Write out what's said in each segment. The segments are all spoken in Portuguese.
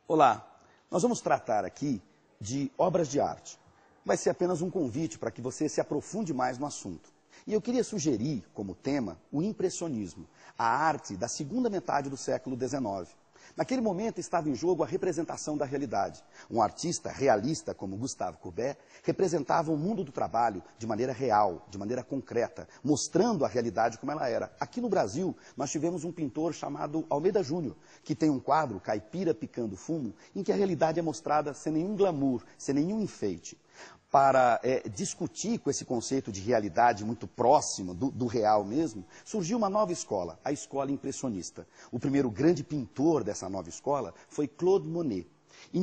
Olá, nós vamos tratar aqui de obras de arte. Vai ser apenas um convite para que você se aprofunde mais no assunto. E eu queria sugerir como tema o impressionismo, a arte da segunda metade do século XIX. Naquele momento estava em jogo a representação da realidade. Um artista realista como Gustave Courbet representava o mundo do trabalho de maneira real, de maneira concreta, mostrando a realidade como ela era. Aqui no Brasil, nós tivemos um pintor chamado Almeida Júnior, que tem um quadro, Caipira Picando Fumo, em que a realidade é mostrada sem nenhum glamour, sem nenhum enfeite. Para discutir com esse conceito de realidade muito próximo do real mesmo, surgiu uma nova escola, a escola impressionista. O primeiro grande pintor dessa nova escola foi Claude Monet. Em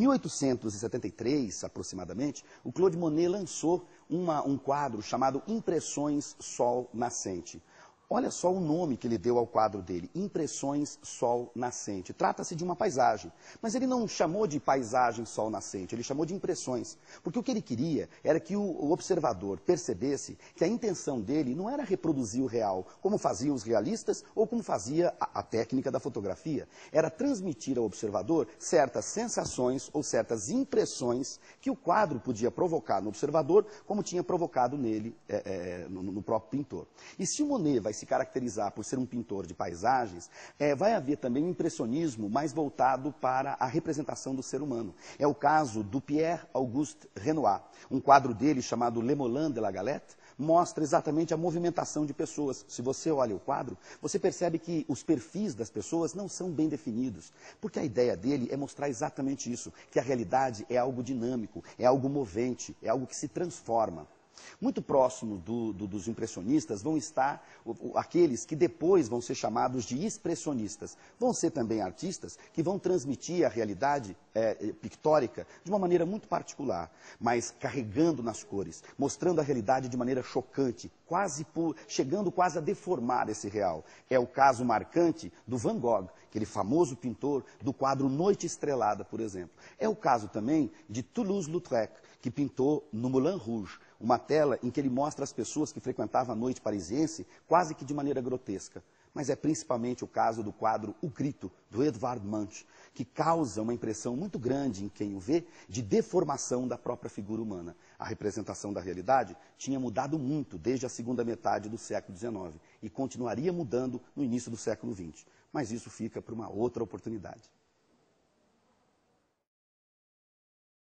1873, aproximadamente, o Claude Monet lançou um quadro chamado Impressões Sol Nascente. Olha só o nome que ele deu ao quadro dele, Impressões Sol Nascente. Trata-se de uma paisagem, mas ele não chamou de paisagem sol nascente, ele chamou de impressões. Porque o que ele queria era que o observador percebesse que a intenção dele não era reproduzir o real, como faziam os realistas ou como fazia a técnica da fotografia. Era transmitir ao observador certas sensações ou certas impressões que o quadro podia provocar no observador, como tinha provocado nele, no próprio pintor. E se o Monet vai se caracterizar por ser um pintor de paisagens, vai haver também um impressionismo mais voltado para a representação do ser humano. É o caso do Pierre-Auguste Renoir. Um quadro dele chamado Le Moulin de la Galette mostra exatamente a movimentação de pessoas. Se você olha o quadro, você percebe que os perfis das pessoas não são bem definidos, porque a ideia dele é mostrar exatamente isso, que a realidade é algo dinâmico, é algo movente, é algo que se transforma. Muito próximo dos impressionistas vão estar aqueles que depois vão ser chamados de expressionistas. Vão ser também artistas que vão transmitir a realidade pictórica de uma maneira muito particular, mas carregando nas cores, mostrando a realidade de maneira chocante, chegando quase a deformar esse real. É o caso marcante do Van Gogh, aquele famoso pintor do quadro Noite Estrelada, por exemplo. É o caso também de Toulouse-Lautrec, que pintou no Moulin Rouge, uma tela em que ele mostra as pessoas que frequentavam a noite parisiense quase que de maneira grotesca. Mas é principalmente o caso do quadro O Grito, do Edvard Munch, que causa uma impressão muito grande em quem o vê de deformação da própria figura humana. A representação da realidade tinha mudado muito desde a segunda metade do século XIX e continuaria mudando no início do século XX. Mas isso fica para uma outra oportunidade.